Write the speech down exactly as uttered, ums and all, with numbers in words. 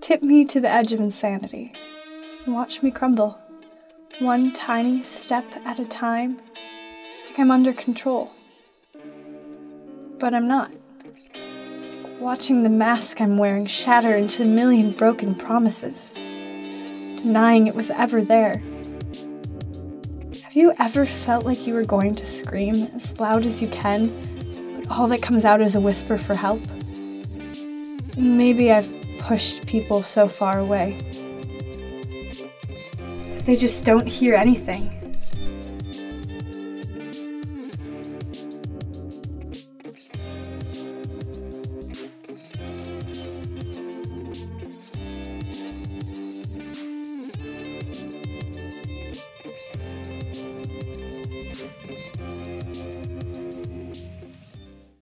Tip me to the edge of insanity and watch me crumble, one tiny step at a time, like I'm under control. But I'm not. Watching the mask I'm wearing shatter into a million broken promises, denying it was ever there. Have you ever felt like you were going to scream as loud as you can, but all that comes out is a whisper for help? Maybe I've pushed people so far away. They just don't hear anything.